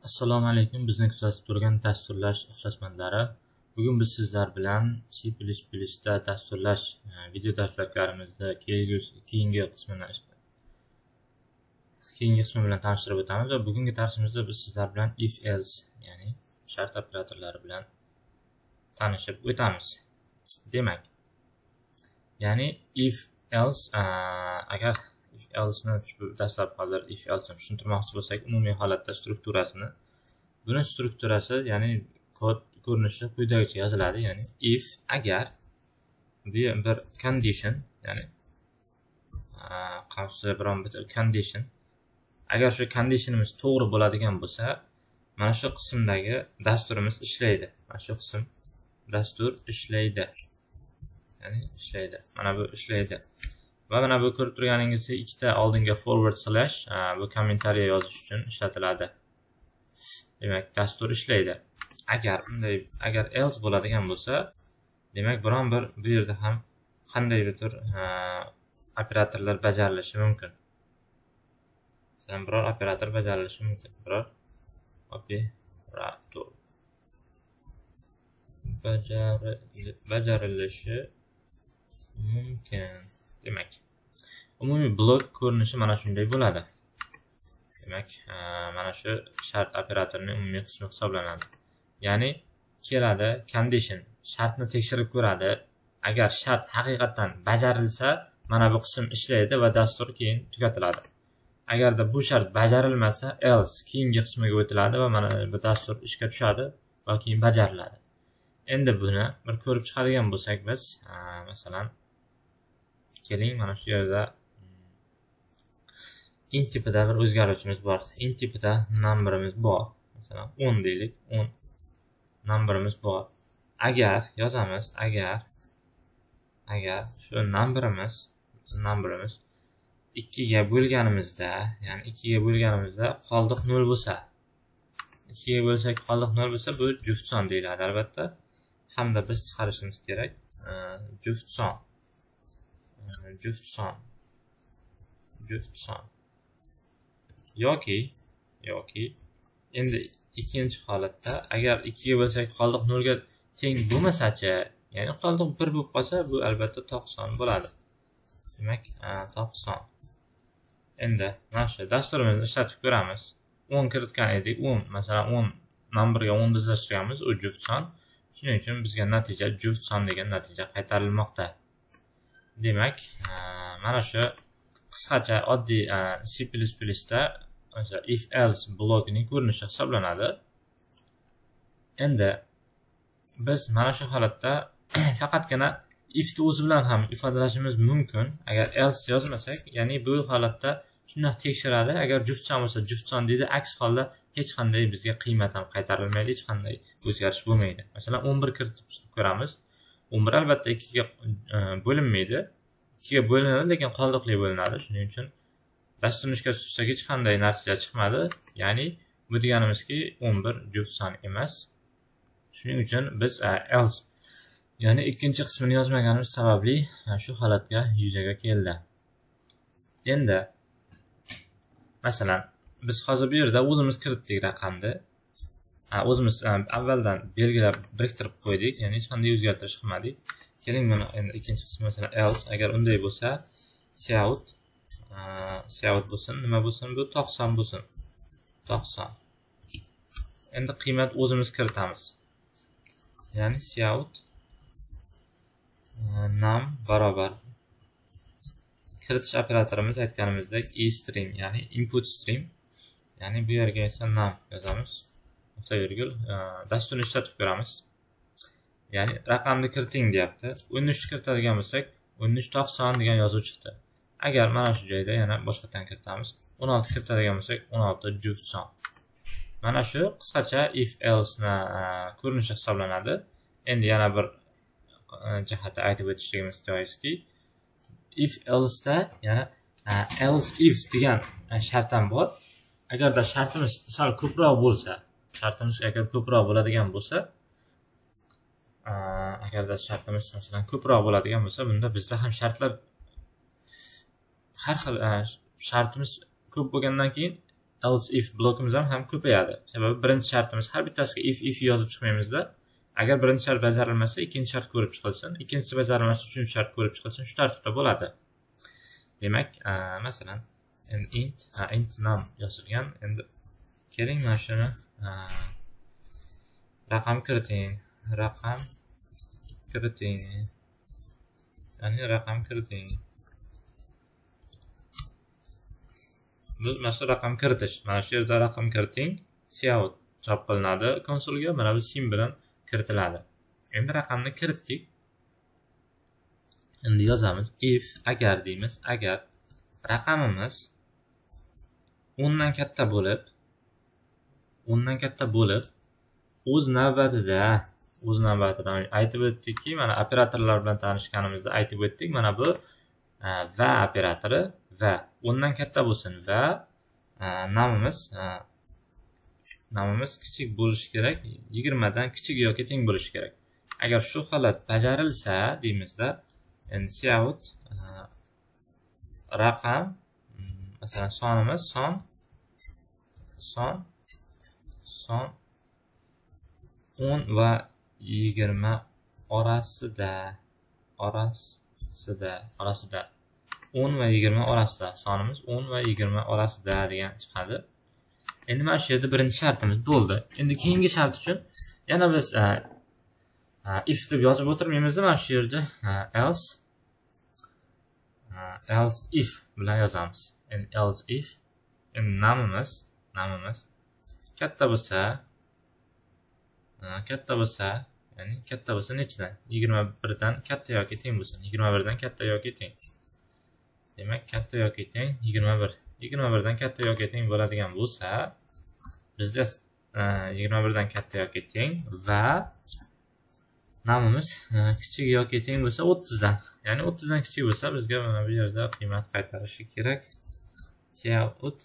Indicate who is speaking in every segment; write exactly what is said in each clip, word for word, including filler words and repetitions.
Speaker 1: Assalomu alaykum, bizni kuzatib turgan dasturlash ixlosmandlari. Bugun biz sizlar bilan C plus plus da dasturlash video darsliklarimizda keyingi qismini keyingi qismi bilan tanishtirib o'tamiz va bugungi darsimizda biz sizlar bilan if else, ya'ni shart operatorlari bilan tanishib o'tamiz. Demak, ya'ni if else agar if else ni dastlab hozir if else ni tushuntirmoqchi bo'lsak, umumiy holatda strukturasini, buni strukturasi, ya'ni kod ko'rinishi quyidagicha yoziladi. Ya'ni if agar bu bir condition, ya'ni qavsi biron bir condition, agar shu conditionimiz to'g'ri bo'ladigan bo'lsa, mana shu qismdagi dasturimiz ishlaydi. Mana shu qism dastur ishlaydi. Ya'ni ishlaydi. Mana bu ishlaydi. Va mana bu ko'rib turganingizdek ikkita oldinga forward slash bu kommentariya yozish uchun ishlatiladi. Demak, dastur ishlaydi. Agar bunday agar else bo'ladigan bo'lsa, demak biron bir bu yerda ham qandaydir tur operatorlar bajarilishi mumkin. Masalan, biror operator bajarilishi mumkin. Biror operator bajarilishi mumkin. Demak, umumiy blok ko'rinishi mana shunday bo'ladi. Demak, mana shu shart operatorining umumiy qismi hisoblanadi. Ya'ni keladi condition, shartni tekshirib ko'radi. Agar shart haqiqatan bajarilsa, mana bu qism ishlaydi va dastur keyin tugatiladi. Agarda bu shart bajarilmasa, else keyingi qismiga o'tiladi va mana bu dastur ishga tushadi va keyin bajariladi. Endi buni bir ko'rib chiqadigan bo'lsak biz, masalan, keling, mana shu yerda int tipida bir o'zgaruvchimiz bor. Int tipida numberimiz bor. Masalan, o'n deylik, o'n numberimiz bor. Agar yozamiz, agar agar shu numberimiz, numberimiz ikkiga bo'lganimizda, ya'ni ikkiga bo'lganimizda qoldiq nol bo'lsa, ikkiga bo'lsak qoldiq nol bo'lsa, bu juft son deyiladi albatta. Hamda biz chiqarishimiz kerak juft son. Juft son. Juft son. yoki yoki endi ikkinchi holatda agar ikkiga bo'lsak qoldiq nolga teng bo'lmasa-chi, ya'ni qoldiq bir bo'lib qolsa, bu albatta to'qson bo'ladi. Demak, to'qson. Endi mana shu dasturimizni ishlatib ko'ramiz. o'n kiritgan edik, o'n, masalan, o'n numberga o'n o'zlashtirganmiz, u juft son. Shuning uchun bizga natija juft son degan natija qaytarilmoqda. Demak, mana shu qisqacha oddiy C plus plus da o'sha if else blokining ko'rinishi hisoblanadi. Endi biz mana shu holatda faqatgina if ni o'zi bilan ham ifodalashimiz mumkin. Agar else yozmasak, ya'ni bu holatda shunday tekshiradi. Agar juft son bo'lsa, juft son deydi. Aks holda hech qanday bizga qiymat ham qaytarilmaydi, hech qanday o'zgarish bo'lmaydi. Masalan, o'n bir kiritib ko'ramiz. o'n bir albatta ikkiga bo'linmaydi. ikkiga bo'linadi, lekin qoldiqli bo'linadi. Shuning uchun dasturni ishga tushirsak hech qanday natija chiqmadi. Ya'ni bu deganimizki o'n bir juft son emas. Shuning uchun biz else, ya'ni ikkinchi qismini yozmaganimiz sababli shu holatga yuzaga keldi. Endi masalan, biz hozir bu yerda o'zimiz kiritdik raqamni. O'zimiz avvaldan belgilab biriktirib qo'ydik, ya'ni hech qanday o'zgartirish qilmadik. Keling, buni endi ikkinchi qismi, masalan, else agar unday bo'lsa, cout cout bo'lsin, nima bo'lsin, bu to'qson bo'lsin. to'qson. Endi qiymat o'zimiz kiritamiz. Ya'ni cout num barobar kiritish operatorimiz aytganimizdek eStream, ya'ni input stream, ya'ni bu yerga esa num yozamiz. Nuqta virgul dasturni ishlatib ko'ramiz. Ya'ni raqamni kiriting deyapti. o'n uch kiritadigan bo'lsak, o'n uch to'qson degan yozuv chiqdi. Agar mana shu joyda yana boshqadan kiritamiz, o'n olti kiritadigan bo'lsak, o'n olti juft son. Mana shu qisqacha if else na ko'rinishi hisoblanadi. Endi yana bir jihatda aytib o'tishimiz joizki, if else da yana else if degan shart ham bor. Agarda shartimiz sal ko'proq bo'lsa, shartimiz agar ko'proq bo'ladigan bo'lsa, agarda shartimiz masalan ko'proq bo'ladigan bo'lsa, bunda bizda ham shartlar har xil shartimiz ko'p bo'lgandan keyin else if blokimiz ham ham ko'payadi. Sababi birinchi shartimiz har bittasiga if if yozib chiqmaymizda. Agar birinchi shart bajarilmasa, ikkinchi shart ko'rib chiqilsin, ikkinchisi bajarilmasa, uchinchi shart ko'rib chiqilsin, shu tartibda bo'ladi. Demak, masalan, endi int, int num yozilgan. Endi keling mana shuni raqam kiriting, raqam kiriting. Ya'ni raqam kiriting. Bu mana raqam kiritish. Mana shu yerda raqam kiriting, cout chop qilinadi konsolga, mana bu sim bilan kiritiladi. Endi raqamni kiritdik. Endi yozamiz if agar deymiz, agar raqamimiz o'n dan katta bo'lib, o'n dan katta bo'lib, o'z navbatida, o'z navbatida aytib o'tdikki, mana operatorlar bilan tanishganimizda aytib o'tdik, mana bu va operatori va o'n dan katta bo'lsin va namimiz namimiz kichik bo'lishi kerak, yigirma dan kichik yoki teng bo'lishi kerak. Agar shu holat bajarilsa, deymizda, endi cout raqam, masalan, sonimiz son son son o'n va yigirma orasida orasida orasida o'n va yigirma orasida sonimiz o'n va yigirma orasida degan chiqadi. Endi mana shu yerda birinchi shartimiz bo'ldi. Endi keyingi shart uchun yana biz if deb yozib o'tirmaymiz, mana shu yerda else else if bilan yozamiz. Endi else if endi namimiz namimiz katta bo'lsa, katta bo'lsa, ya'ni katta bo'lsa nechidan? yigirma bir dan katta yoki teng bo'lsin. yigirma bir dan katta yoki teng. Demak, katta yoki teng yigirma bir. yigirma bir dan katta yoki teng bo'ladigan bo'lsa, bizda yigirma bir dan katta yoki teng va namimiz kichik yoki teng bo'lsa o'ttiz dan. Ya'ni o'ttiz dan kichik bo'lsa, bizga mana bu yerda qiymat qaytarishi kerak. Cout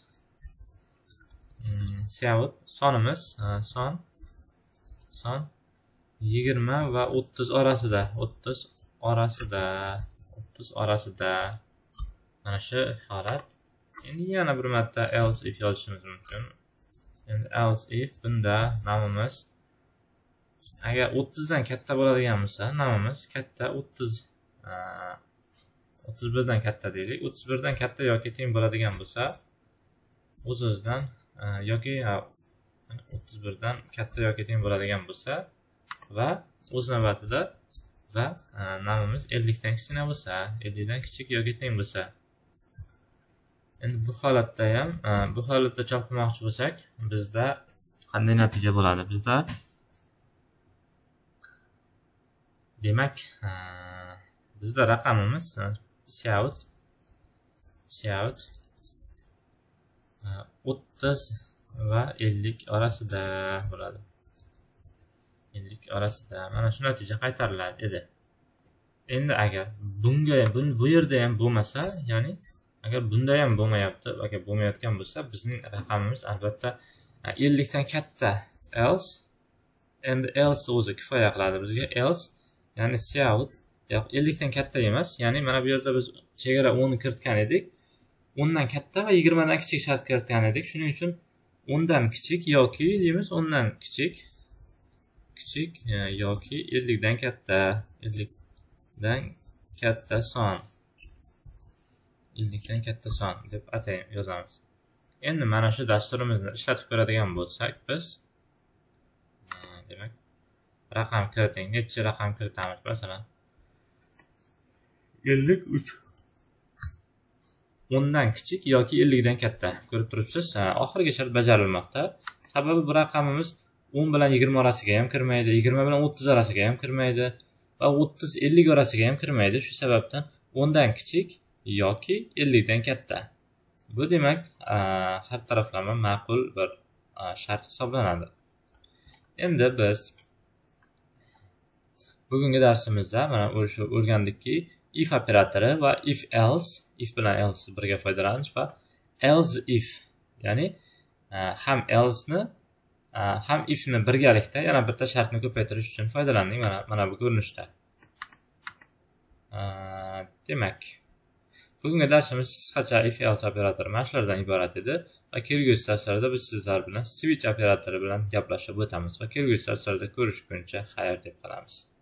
Speaker 1: cout sonimiz son son yigirma va o'ttiz orasida, o'ttiz orasida, o'ttiz orasida. Mana shu holat. Endi yana bir marta else if yozishimiz mumkin. Endi else if bunda namimiz agar o'ttiz dan katta bo'ladigan bo'lsa, namimiz katta o'ttiz o'ttiz bir dan katta deylik. o'ttiz bir dan katta yoki teng bo'ladigan bo'lsa, o'z-o'zidan yoki o'ttiz bir dan katta yoki teng bo'ladigan bo'lsa va o'z navbatida va namimiz ellik dan kichik bo'lsa, ellik dan kichik yoki teng bo'lsa. Endi bu holatda ham, bu holatda chop qilmoqchi bo'lsak, bizda qanday natija bo'ladi? Bizda demak, bizda raqamimiz cout cout o'ttiz va ellik orasida bo'ladi. ellik orasida mana shu natija qaytariladi edi. Endi agar bunga bu yerda ham bo'lmasa, ya'ni agar bunda ham bo'lmayapti, agar bo'lmayotgan bo'lsa, bizning raqamimiz albatta ellik dan katta else. Endi else o'zi kifoya qiladi bizga. Else ya'ni cout yo'q, ellik dan katta emas. Ya'ni mana bu yerda biz chegara o'n ni kiritgan edik. o'n dan katta va yigirma dan kichik shart kiritgan edik. Shuning uchun o'n dan kichik yoki deymiz, o'n dan kichik kichik yoki ellik dan katta, ellik dan katta son. ellik dan katta son deb atay yozamiz. Endi mana shu dasturimizni ishlatib ko'radigan bo'lsak, biz demak raqam kiriting. Necha raqam kiritamiz? Masalan, ellik uch. o'n dan kichik yoki ellik dan katta. Ko'rib turibsiz, oxirgi shart bajarilmoqda. Sababi bu raqamimiz o'n bilan yigirma orasiga ham kirmaydi, yigirma bilan o'ttiz orasiga ham kirmaydi va o'ttiz ellik orasiga ham kirmaydi. Shu sababdan o'n dan kichik yoki ellik dan katta. Bu demak, har taraflama ma'qul bir shart hisoblanadi. Endi biz bugungi darsimizda mana o'sha o'rgandikki, if operatori va if else, if bilan else birga foydalanish va else if, ya'ni ham else ni ham if ni birgalikda yana bitta shartni ko'paytirish uchun foydalandik mana mana bu ko'rinishda. Demak, Bugungi darsimiz qisqacha if else operatori mana shulardan iborat edi va kelgusi darslarda biz sizlar bilan switch operatori bilan gaplashib o'tamiz va kelgusi darslarda ko'rishguncha xayr deb qolamiz.